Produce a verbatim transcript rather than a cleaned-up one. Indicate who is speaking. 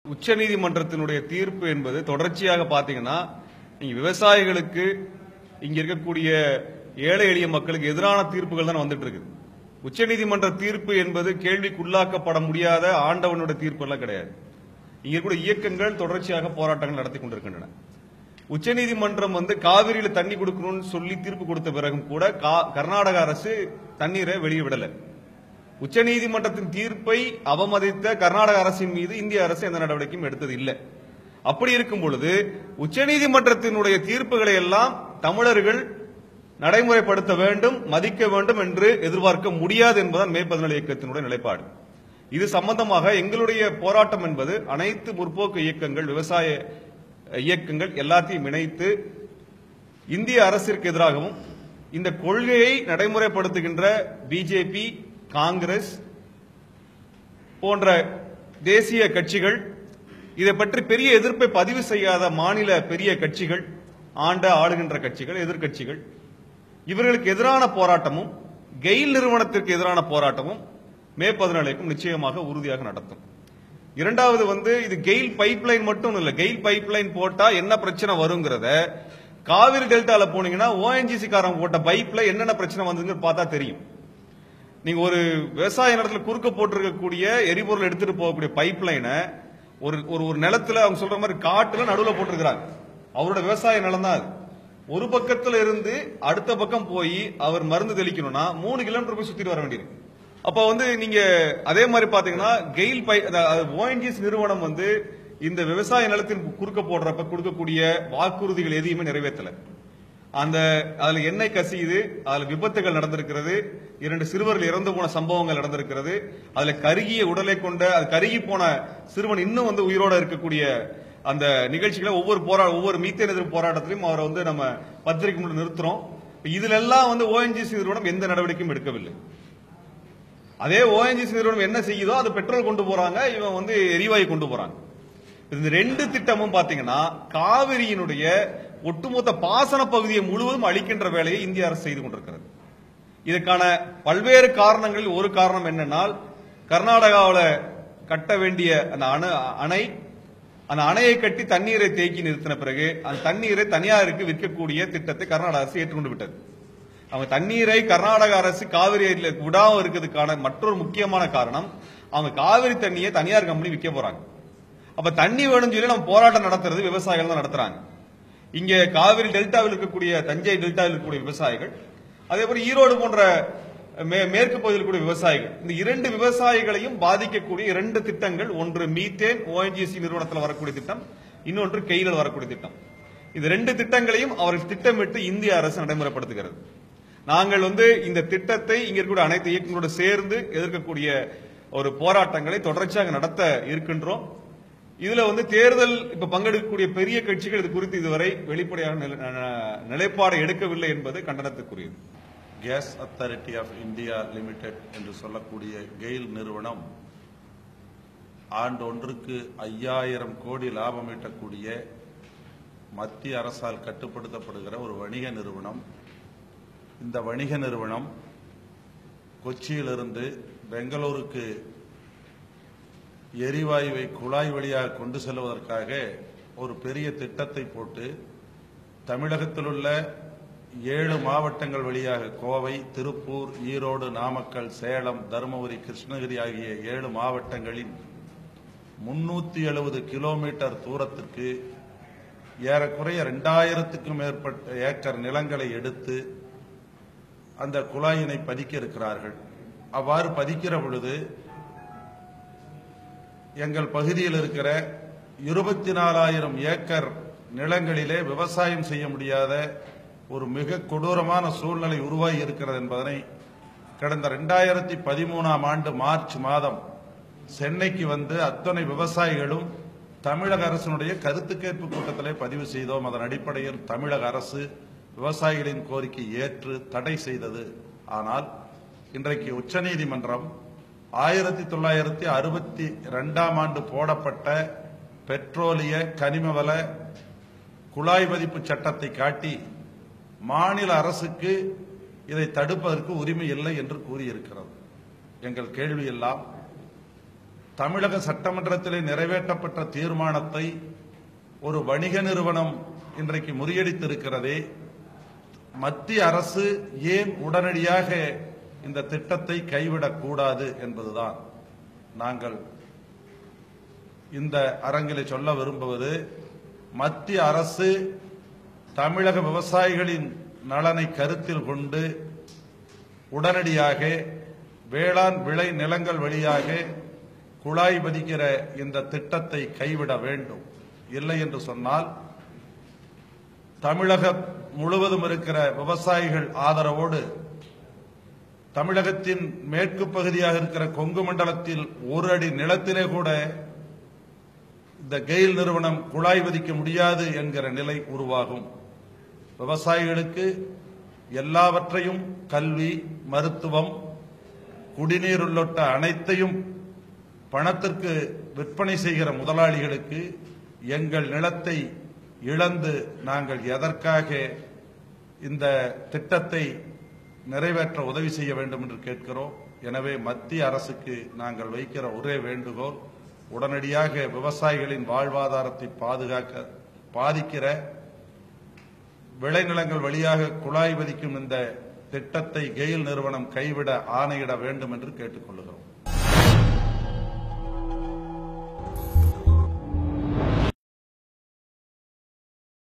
Speaker 1: உச்சநீதிமன்றத்தினுடைய தீர்ப்பு என்பது தொடர்ச்சியாக பாத்தீங்கன்னா நீங்க விவசாயிகளுக்கு இங்க இருக்கக்கூடிய ஏழை எளிய மக்களுக்கு எதிரான தீர்ப்புகள் தான் வந்துட்டு இருக்கு. உச்சநீதிமன்ற தீர்ப்பு என்பது கேள்விக்குள்ளாக்கப்பட முடியாத ஆண்டவனுடைய தீர்ப்பு எல்லாம் கிடையாது. இங்க இருக்கக்கூடிய இயக்கங்கள் தொடர்ச்சியாக போராட்டங்கள் நடத்தி கொண்டிருக்கின்றன. உச்சநீதிமன்றம் வந்து காவிரியில தண்ணி கொடுக்கணும்னு சொல்லி தீர்ப்பு கொடுத்த பிறகும் கூட கர்நாடக அரசு தண்ணீரை வெளியே விடல. உச்சநீதிமன்றத்தின் தீர்ப்பை அவமதித்த கர்நாடக அரசின் மீது இந்திய அரசு எந்த நடவடிக்கையும் எடுத்தது இல்லை. அப்படி இருக்கும் பொழுது உச்சநீதிமன்றத்தினுடைய தீர்ப்புகளை எல்லாம் தமிழர்கள் நடைமுறைப்படுத்த வேண்டும், மதிக்க வேண்டும் என்று எதிர்பார்க்க முடியாது என்பதுதான் மே பதினேழு இயக்கத்தினுடைய நிலைப்பாடு. இது சம்பந்தமாக எங்களுடைய போராட்டம் என்பது அனைத்து முற்போக்கு இயக்கங்கள், விவசாய இயக்கங்கள் எல்லாத்தையும் இணைத்து இந்திய அரசிற்கு எதிராகவும் இந்த கொள்கையை நடைமுறைப்படுத்துகின்ற பிஜேபி, காங்கிரஸ் போன்ற தேசிய கட்சிகள், இதை பற்றி பெரிய எதிர்ப்பை பதிவு செய்யாத மாநில பெரிய கட்சிகள், ஆண்ட ஆளுகின்ற கட்சிகள், எதிர்கட்சிகள், இவர்களுக்கு எதிரான போராட்டமும் கெயில் நிறுவனத்திற்கு எதிரான போராட்டமும் மே பதினேழுக்கும் நிச்சயமாக உறுதியாக நடத்தும். இரண்டாவது வந்து இது கெயில் பைப்லைன் மட்டும் இல்ல, கெயில் பைப்லைன் போட்டா என்ன பிரச்சனை வருங்கிறத காவிரி டெல்டால போனீங்கன்னா ஓஎன்ஜிசி காரங்க போட்ட பைப்ல என்னென்ன பிரச்சனை வந்ததுன்னு பார்த்தா தெரியும். நீங்க ஒரு விவசாய நிலத்துல குறுக்க போட்டிருக்கக்கூடிய எரிபொருள் எடுத்துட்டு போகக்கூடிய பைப் லைனை ஒரு ஒரு நிலத்துல அவங்க சொல்ற மாதிரி காட்டுல நடுவுல போட்டிருக்கிறாங்க. அவரோட விவசாய நிலம் தான் அது. ஒரு பக்கத்துல இருந்து அடுத்த பக்கம் போய் அவர் மருந்து தெளிக்கணும்னா மூணு கிலோமீட்டர் போய் சுத்திட்டு வர வேண்டியிருக்கு. அப்ப வந்து நீங்க அதே மாதிரி பாத்தீங்கன்னா கெயில் பை ஓஎன்ஜிசி நிறுவனம் வந்து இந்த விவசாய நிலத்தின் குறுக்க போடுறப்ப கொடுக்கக்கூடிய வாக்குறுதிகள் எதையுமே நிறைவேற்றல. அந்த அதுல எண்ணெய் கசியுது, அதுல விபத்துகள் நடந்திருக்கிறது, இரண்டு சிறுவர்கள் இறந்து போன சம்பவங்கள் நடந்திருக்கிறது, அதுல கருகிய உடலை கொண்ட அது கருகி போன சிறுவன் இன்னும் வந்து உயிரோட இருக்கக்கூடிய அந்த நிகழ்ச்சிகளை ஒவ்வொரு போரா ஒவ்வொரு மீத்தேன் எதிர்ப்பு போராட்டத்திலையும் அவரை வந்து நம்ம பத்திரிகை முன்னாடி நிறுத்துறோம். இதுல எல்லாம் வந்து ஓஎன்ஜிசி நிறுவனம் எந்த நடவடிக்கையும் எடுக்கவில்லை. அதே ஓஎன்ஜிசி நிறுவனம் என்ன செய்யுதோ அது பெட்ரோல் கொண்டு போறாங்க, இவன் வந்து எரிவாயு கொண்டு போறாங்க. இந்த ரெண்டு திட்டமும் பாத்தீங்கன்னா காவிரியினுடைய ஒட்டுமொத்த பாசன பகுதியை முழுவதும் அளிக்கின்ற வேலையை இந்திய அரசு செய்து கொண்டிருக்கிறது. இதற்கான பல்வேறு காரணங்களில் ஒரு காரணம் என்னென்னால், கர்நாடகாவில் கட்ட வேண்டிய அந்த அணை அந்த அணையை கட்டி தண்ணீரை தேக்கி நிறுத்தின பிறகு அந்த தண்ணீரை தனியாருக்கு விற்கக்கூடிய திட்டத்தை கர்நாடக அரசு ஏற்றுக்கொண்டு விட்டது. அவங்க தண்ணீரை கர்நாடக அரசு காவிரியில விடாம இருக்கிறதுக்கான மற்றொரு முக்கியமான காரணம், அவங்க காவிரி தண்ணியை தனியார் கம்பெனி விற்க போறாங்க. அப்ப தண்ணி வேணும் சொல்லி நம்ம போராட்டம் நடத்துறது விவசாயிகள் தான் நடத்துறாங்க. இங்க காவிரி டெல்டாவில் இருக்கக்கூடிய தஞ்சை டெல்டாவில் இருக்கக்கூடிய விவசாயிகள், அதே போல ஈரோடு போன்ற மேற்கு பகுதியில் இருக்கக்கூடிய விவசாயிகள், இந்த இரண்டு விவசாயிகளையும் பாதிக்கக்கூடிய இரண்டு திட்டங்கள், ஒன்று மீத்தேன் ஓஎன்ஜிசி நிறுவனத்தில் வரக்கூடிய திட்டம், இன்னொன்று கெயிலில் வரக்கூடிய திட்டம். இந்த ரெண்டு திட்டங்களையும் அவர்கள் திட்டமிட்டு இந்திய அரசு நடைமுறைப்படுத்துகிறது. நாங்கள் வந்து இந்த திட்டத்தை இங்க இருக்கக்கூடிய அனைத்து இயக்கங்களோடு சேர்ந்து எதிர்க்கக்கூடிய ஒரு போராட்டங்களை தொடர்ச்சியாக நடத்த இருக்கின்றோம். இதுல வந்து தேர்தல் இப்ப பங்கெடுக்கக்கூடிய பெரிய கட்சிகள் இது குறித்து இதுவரை வெளிப்படையான நிலைப்பாடு எடுக்கவில்லை என்பது கண்டனத்துக்குரியது.
Speaker 2: Gas authority of India limited என்று சொல்லக்கூடிய கெயில் நிறுவனம் ஆண்டொன்றுக்கு ஐயாயிரம் கோடி லாபம் ஈட்டக்கூடிய மத்திய அரசால் கட்டுப்படுத்தப்படுகிற ஒரு வணிக நிறுவனம். இந்த வணிக நிறுவனம் கொச்சியிலிருந்து பெங்களூருக்கு எரிவாயுவை குழாய் வழியாக கொண்டு செல்வதற்காக ஒரு பெரிய திட்டத்தை போட்டு தமிழகத்தில் உள்ள ஏழு மாவட்டங்கள் வழியாக கோவை, திருப்பூர், ஈரோடு, நாமக்கல், சேலம், தருமபுரி, கிருஷ்ணகிரி ஆகிய ஏழு மாவட்டங்களின் முன்னூத்தி எழுபது கிலோமீட்டர் தூரத்திற்கு ஏறக்குறைய இரண்டாயிரத்துக்கும் மேற்பட்ட ஏக்கர் நிலங்களை எடுத்து அந்த குழாயினை பதிக்க இருக்கிறார்கள். அவ்வாறு பதிக்கிற பொழுது எங்கள் பகுதியில் இருக்கிற இருபத்தி நாலாயிரம் ஏக்கர் நிலங்களிலே விவசாயம் செய்ய முடியாத ஒரு மிக கொடூரமான சூழ்நிலை உருவாகி இருக்கிறது என்பதனை கடந்த இரண்டாயிரத்தி பதிமூணாம் ஆண்டு மார்ச் மாதம் சென்னைக்கு வந்து அத்தனை விவசாயிகளும் தமிழக அரசினுடைய கருத்து கேட்பு கூட்டத்திலே பதிவு செய்தோம். அதன் அடிப்படையில் தமிழக அரசு விவசாயிகளின் கோரிக்கை ஏற்று தடை செய்தது. ஆனால் இன்றைக்கு உச்சநீதிமன்றம் ஆயிரத்தி தொள்ளாயிரத்தி அறுபத்தி இரண்டாம் ஆண்டு போடப்பட்ட பெட்ரோலிய கனிமவள குழாய் பதிப்பு சட்டத்தை காட்டி மாநில அரசுக்கு இதை தடுப்பதற்கு உரிமை இல்லை என்று கூறியிருக்கிறது. எங்கள் கேள்வி எல்லாம் தமிழக சட்டமன்றத்திலே நிறைவேற்றப்பட்ட தீர்மானத்தை ஒரு வணிக நிறுவனம் இன்றைக்கு முறியடித்திருக்கிறதே, மத்திய அரசு ஏன் உடனடியாக இந்த திட்டத்தை கைவிடக்கூடாது என்பதுதான் நாங்கள் இந்த அரங்கிலே சொல்ல விரும்புவது. மத்திய அரசு தமிழக விவசாயிகளின் நலனை கருத்தில் கொண்டு உடனடியாக வேளாண் விளை நிலங்கள் வழியாக குழாய் பதிக்கிற இந்த திட்டத்தை கைவிட வேண்டும். இல்லை என்று சொன்னால் தமிழகம் முழுவதும் இருக்கிற விவசாயிகள் ஆதரவோடு தமிழகத்தின் மேற்கு பகுதியாக இருக்கிற கொங்கு மண்டலத்தில் ஒரு அடி நிலத்திலே கூட இந்த கெயில் நிறுவனம் குழாய் பதிக்க முடியாது என்கிற நிலை உருவாகும். விவசாயிகளுக்கு எல்லாவற்றையும் கல்வி, மருத்துவம், குடிநீர் உள்ளிட்ட அனைத்தையும் பணத்திற்கு விற்பனை செய்கிற முதலாளிகளுக்கு எங்கள் நிலத்தை இழந்து நாங்கள் எதற்காக இந்த திட்டத்தை நிறைவேற்ற உதவி செய்ய வேண்டும் என்று கேட்கிறோம். எனவே மத்திய அரசுக்கு நாங்கள் வைக்கிற ஒரே வேண்டுகோள், உடனடியாக விவசாயிகளின் வாழ்வாதாரத்தை பாதுகாக்க பாதிக்கிற விளைநிலங்கள் வழியாக குழாய் பதிக்கும் இந்த திட்டத்தை கெயில் நிறுவனம் கைவிட ஆணையிட வேண்டும் என்று கேட்டுக் கொள்கிறோம்.